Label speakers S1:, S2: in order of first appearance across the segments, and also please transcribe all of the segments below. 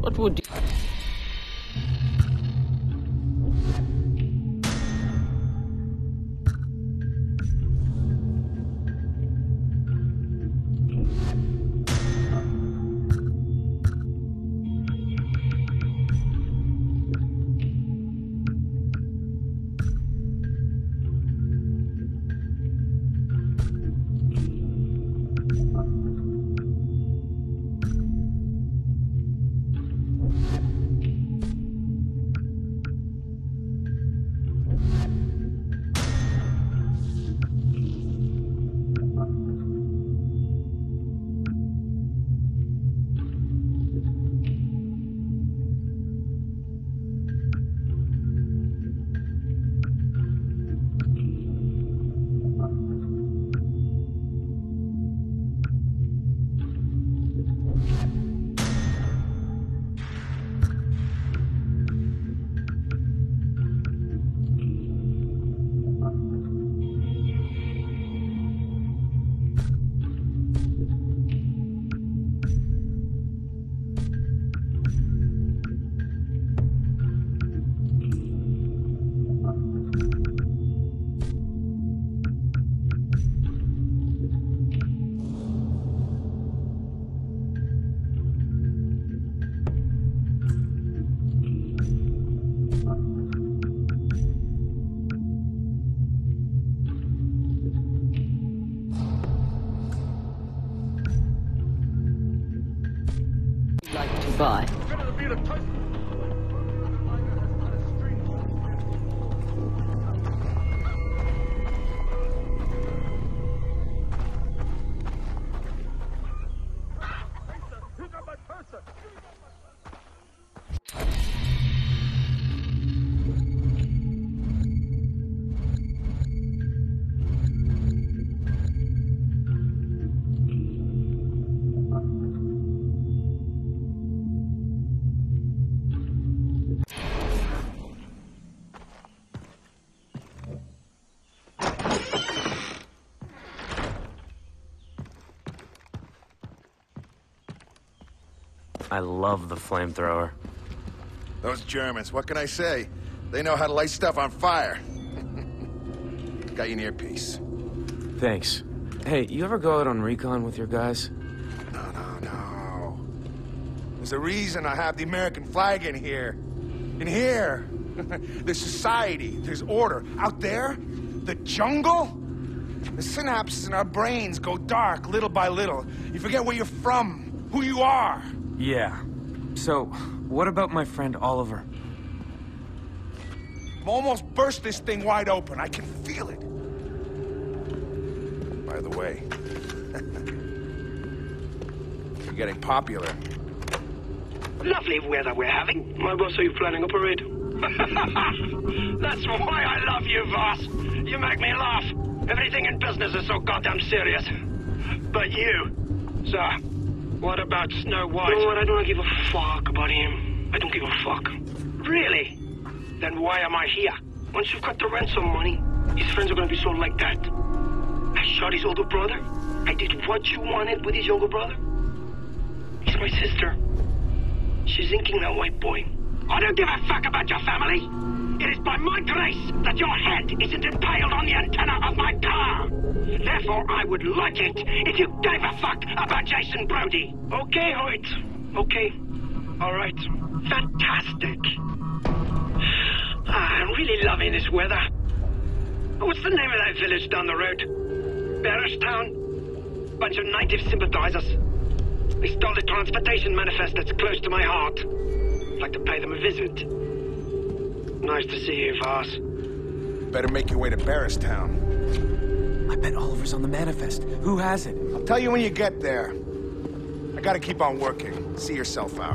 S1: What would you... like to buy?
S2: I love the flamethrower.
S3: Those Germans, what can I say? They know how to light stuff on fire. Got you an earpiece.
S2: Thanks. Hey, you ever go out on recon with your guys?
S3: No. There's a reason I have the American flag in here. In here, there's society, there's order. Out there, the jungle, the synapses in our brains go dark little by little. You forget where you're from, who you are.
S2: Yeah. So, what about my friend Oliver?
S3: I'm almost burst this thing wide open. I can feel it. By the way, you're getting popular.
S4: Lovely weather we're having. My boss, are you planning a parade? That's why I love you, boss. You make me laugh. Everything in business is so goddamn serious. But you, sir, what about Snow White? You know what? I don't give a fuck about him. I don't give a fuck. Really? Then why am I here? Once you've got the ransom money, his friends are gonna be so like that. I shot his older brother. I did what you wanted with his younger brother. He's my sister. She's inking that white boy. I don't give a fuck about your family. It is by my grace that your head isn't impaled on the antenna of my car. Therefore, I would like it if you gave a fuck about Jason Brody. Okay, Hoyt. Okay. All right. Fantastic. I'm really loving this weather. What's the name of that village down the road? Barristown? Bunch of native sympathizers. They stole the transportation manifest that's close to my heart. I'd like to pay them a visit. Nice to see you, Voss.
S3: Better make your way to Barristown.
S2: I bet Oliver's on the manifest. Who has it?
S3: I'll tell you when you get there. I gotta keep on working. See yourself out.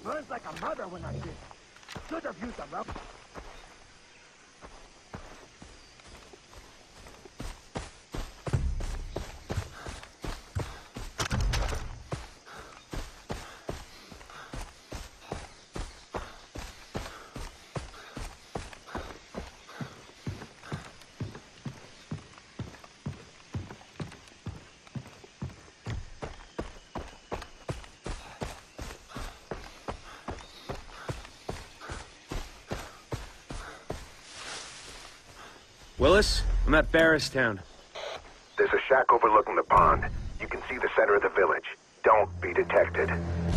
S5: Burns like a mother when I did. Should have used a rub.
S2: Willis, I'm at Barristown.
S6: There's a shack overlooking the pond. You can see the center of the village. Don't be detected.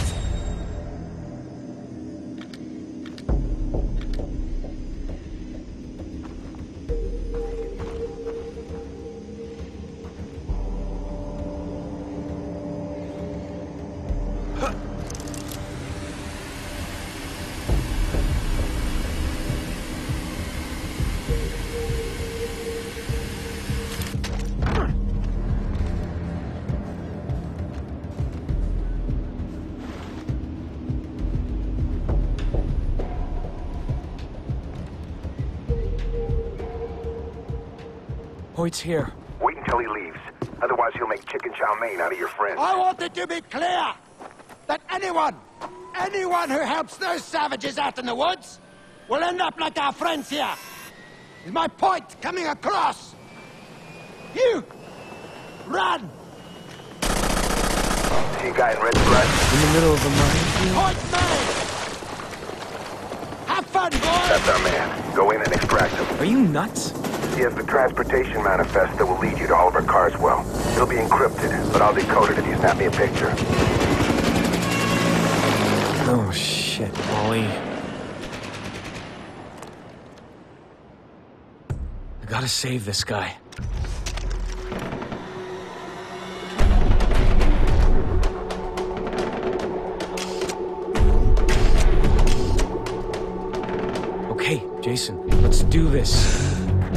S2: Hoyt's here.
S6: Wait until he leaves. Otherwise he'll make chicken chow mein out of your friend.
S3: I want it to be clear that anyone who helps those savages out in the woods will end up like our friends here. Is my point coming across? You! Run!
S6: See a guy in red stripes?
S2: In the middle of a minefield?
S3: Point made! Have fun, boys!
S6: That's our man. Go in and extract him.
S2: Are you nuts?
S6: He has the transportation manifest that will lead you to Oliver Carswell. It'll be encrypted, but I'll decode it if you snap me a picture.
S2: Oh, shit, Molly. I gotta save this guy. Okay, Jason, let's do this.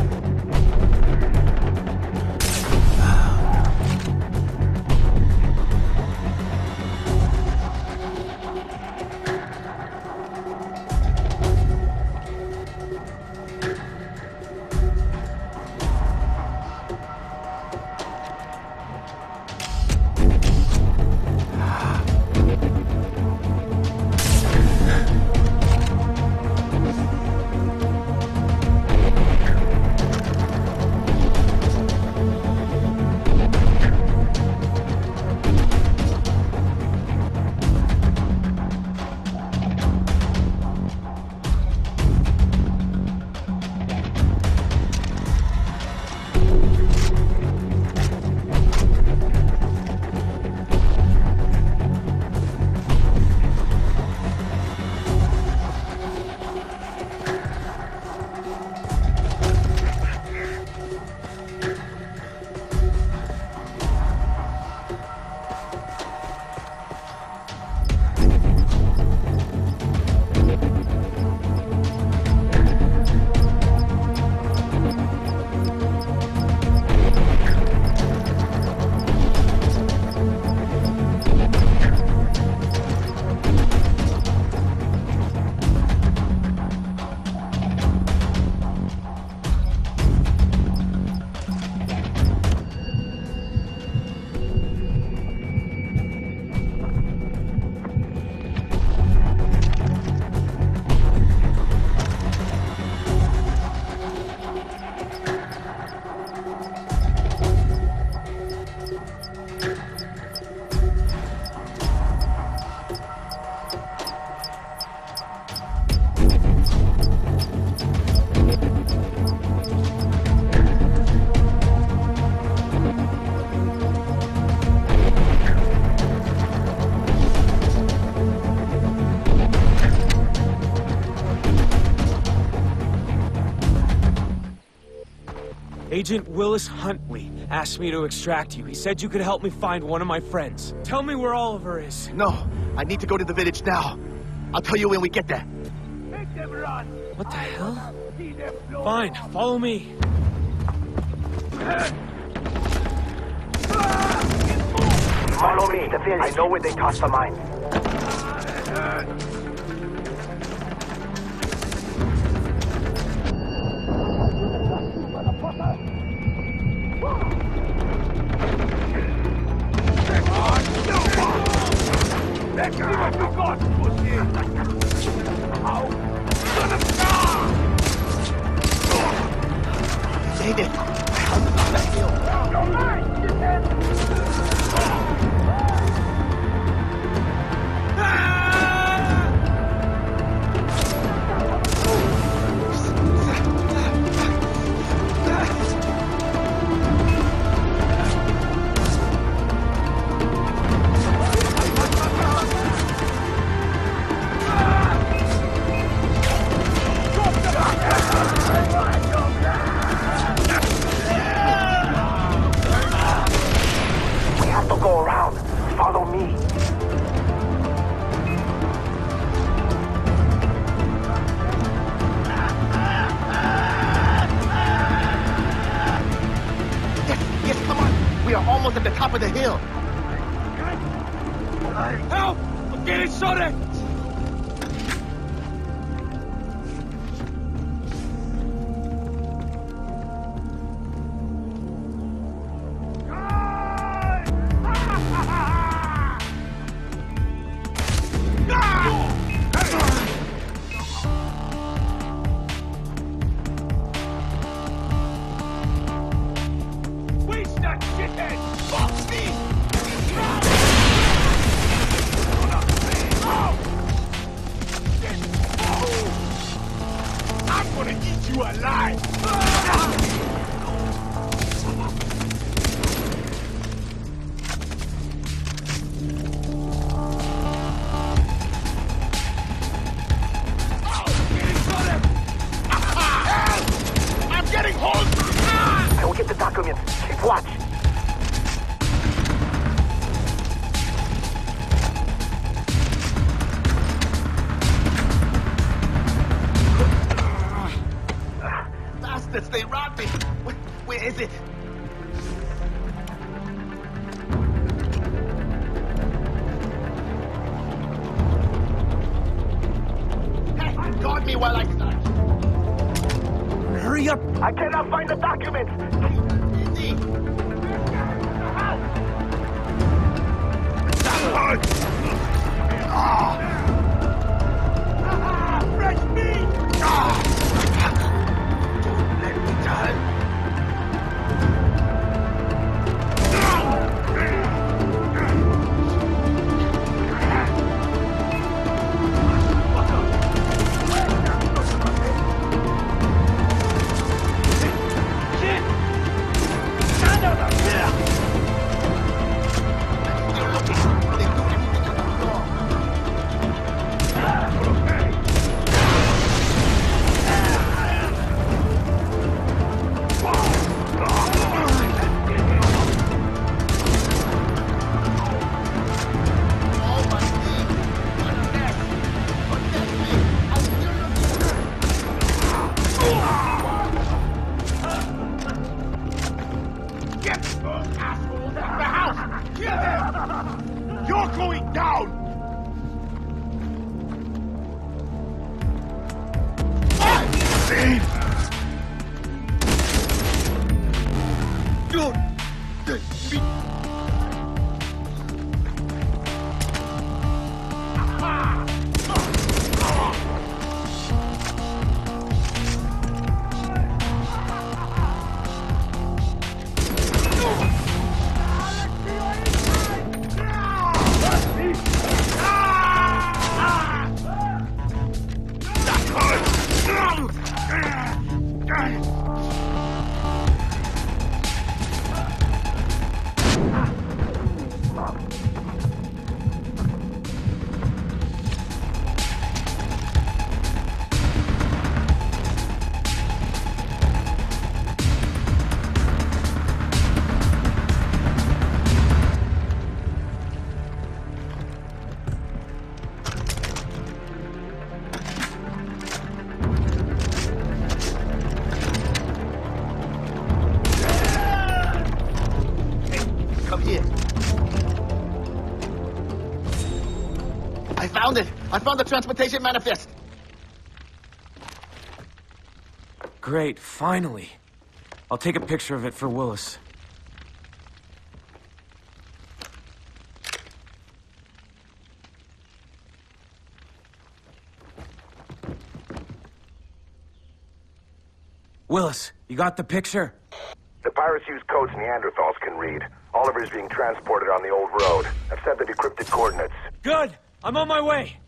S2: Agent Willis Huntley asked me to extract you. He said you could help me find one of my friends. Tell me where Oliver is.
S5: No, I need to go to the village now. I'll tell you when we get there.
S3: Make them run!
S2: What the hell? Fine, follow me.
S6: Follow me. I know where they tossed the mine.
S3: Let's see what we got, pussy! Ow! Son of a...
S5: Dang it! How did that feel?
S3: All right,
S6: Go around. Follow me.
S5: Yes, come on. We are almost at the top of the hill.
S2: Help! I'm getting shot at!
S3: I'm gonna eat you alive! I'm getting hold!
S6: I will get the documents. Keep watch.
S5: Bastards, they robbed me. Where is it? Hey, guard me while I start.
S2: Hurry up!
S6: I cannot find the documents.
S5: Easy.
S3: Fresh meat!
S5: Don't let me die.
S3: Get those assholes out of the house! Kill them! You're going down!
S5: Don't let me. I found it! I found the transportation manifest!
S2: Great, finally. I'll take a picture of it for Willis. Willis, you got the picture?
S6: The pirates use codes Neanderthals can read. Oliver's being transported on the old road. I've sent the decrypted coordinates.
S2: Good! I'm on my way!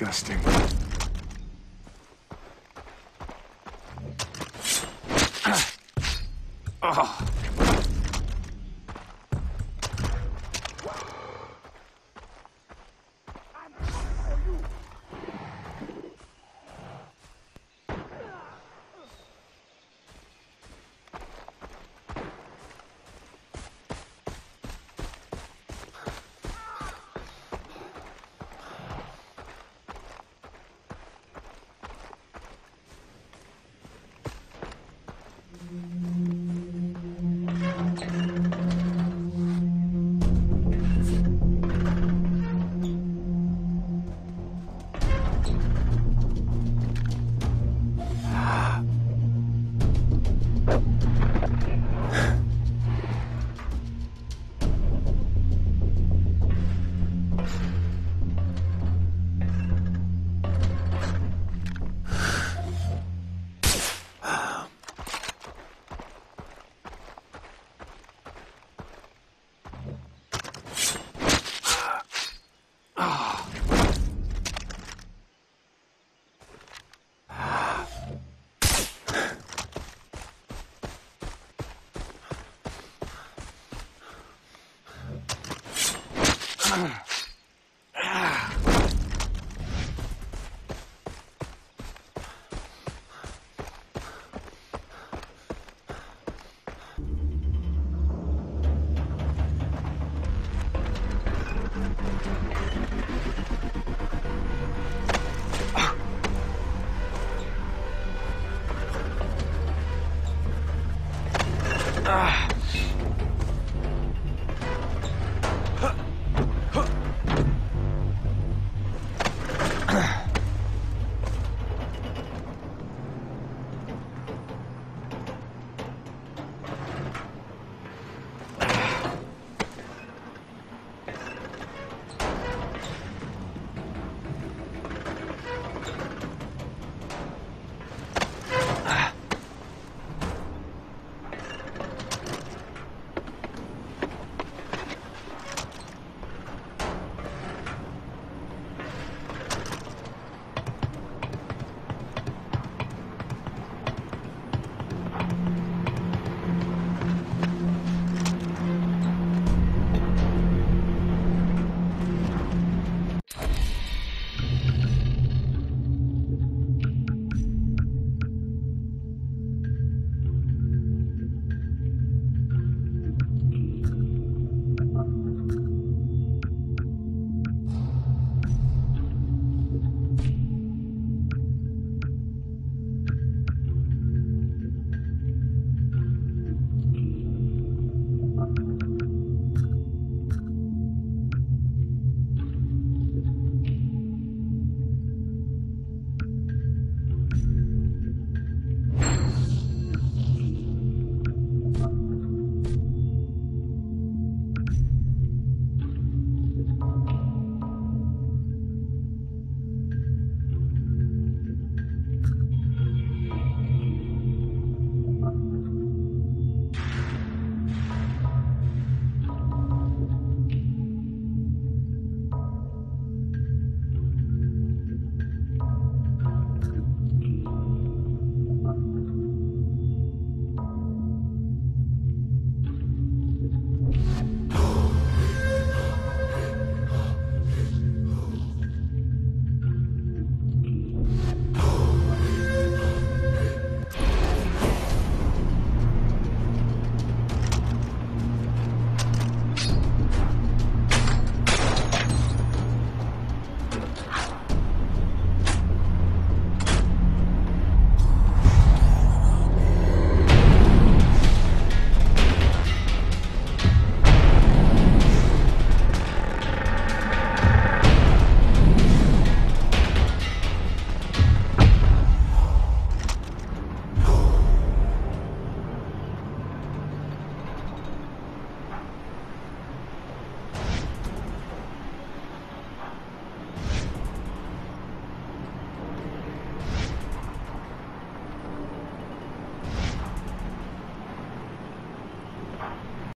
S3: disgusting.